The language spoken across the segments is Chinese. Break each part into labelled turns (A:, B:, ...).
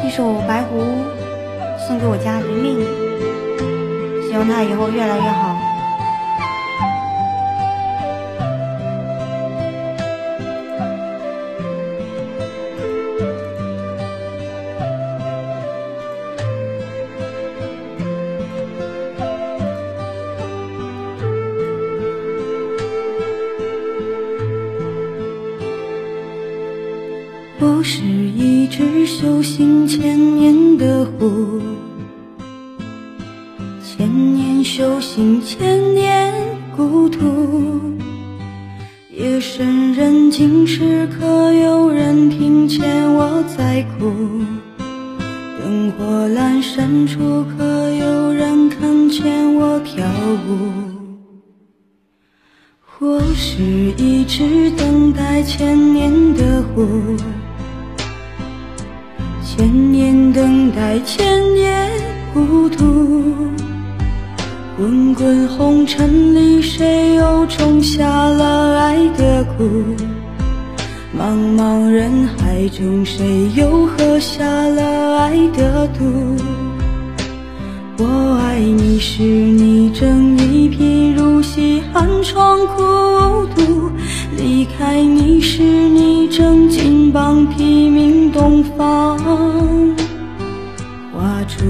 A: 一首白狐送给我家的命，希望他以后越来越好。
B: 我是一只修行千年的狐，千年修行千年孤独，夜深人静时可有人听见我在哭，灯火阑珊处可有人看见我跳舞。我是一只等待千年的狐，千年等待千年孤独，滚滚红尘里谁又种下了爱的苦，茫茫人海中谁又喝下了爱的毒。我爱你是你正一贫如洗寒窗孤独，离开你时你正金榜题名东方花烛。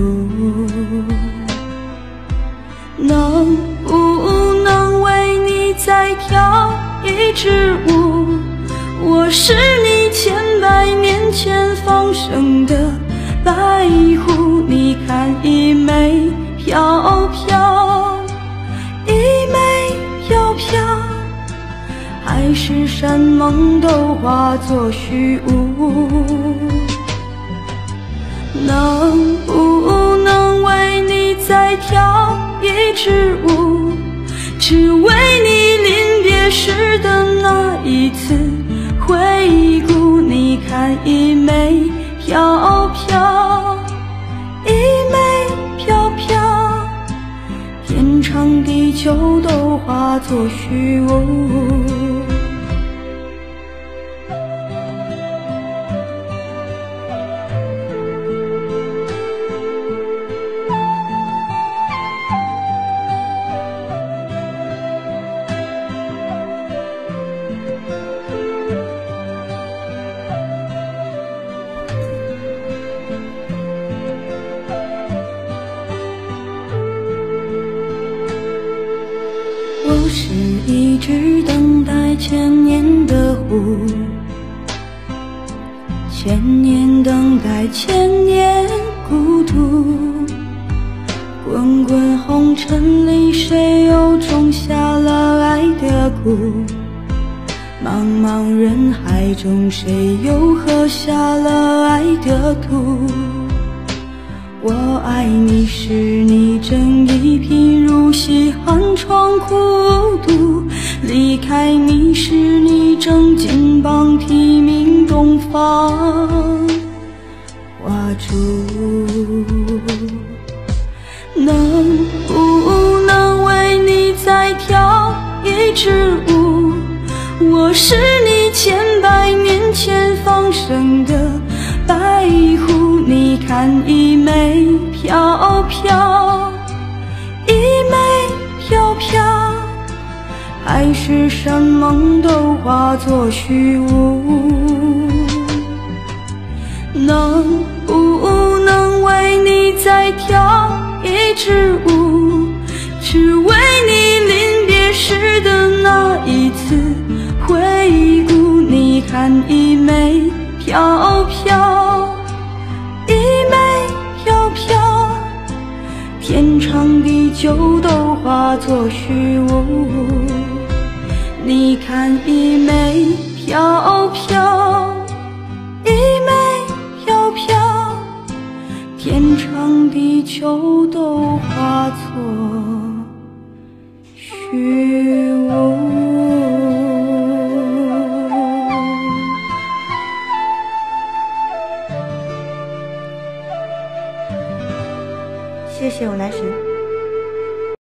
B: 能不能为你再跳一支舞，我是你千百年前放生的白狐，你看一枚飘飘，一枚飘飘，海誓山盟都化作虚无。能不能为你再跳一支舞，只为你临别时的那一次回顾，你看一枚飘飘，一枚飘飘，天长地久都化作虚无。我是一只等待千年的狐，千年等待千年孤独，滚滚红尘里谁又种下了爱的苦，茫茫人海中谁又喝下了爱的毒。我爱你时你正一贫如洗寒窗孤独，离开你时你正金榜题名东方花烛。能不能为你再跳一支舞，我是你千百年前放生的白狐，你看一枚飘飘，一枚飘飘，海誓山盟都化作虚无。能不能为你再跳一支舞，只为你临别时的那一次回顾，你看一枚飘飘，一枚飘飘，天长地久都化作虚无。你看一枚飘飘，一枚飘飘，天长地久都化作虚无。